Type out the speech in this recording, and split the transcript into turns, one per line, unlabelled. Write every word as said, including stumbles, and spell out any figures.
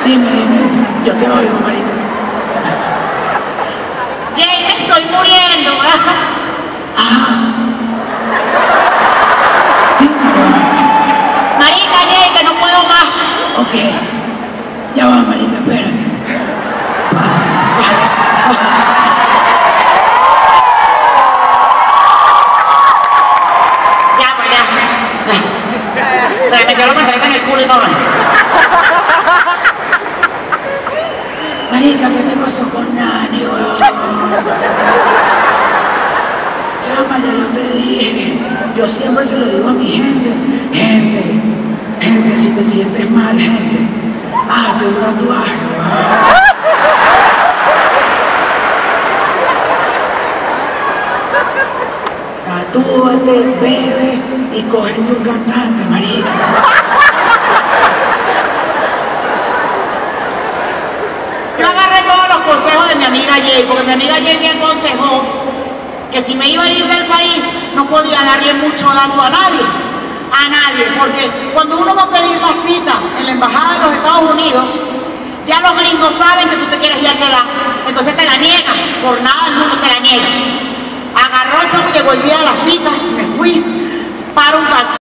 Dime, dime, yo te oigo, marica.
Jay, me estoy muriendo.
Ah. Dime.
Marica, Jay, que no puedo más.
Ok. Ya va, marica, espérate.
Ya, pues ya. Se me metió la pajarita en el culo y todo.
Marica, ¿qué te pasó con Nani, weón? Chama, ya yo te dije. Yo siempre se lo digo a mi gente. Gente, gente, si te sientes mal, gente, hazte un tatuaje, weón. Tatúate, bebe y cógete un cantante, marica.
Yo agarré todos los consejos de mi amiga Jay, porque mi amiga Jay me aconsejó que si me iba a ir del país no podía darle mucho dato a nadie, a nadie, porque cuando uno va a pedir la cita en la embajada de los Estados Unidos, ya los gringos saben que tú te quieres ir a quedar, entonces te la niegan, por nada el mundo te la niega. Agarró el chavo, llegó el día de la cita, me fui para un taxi.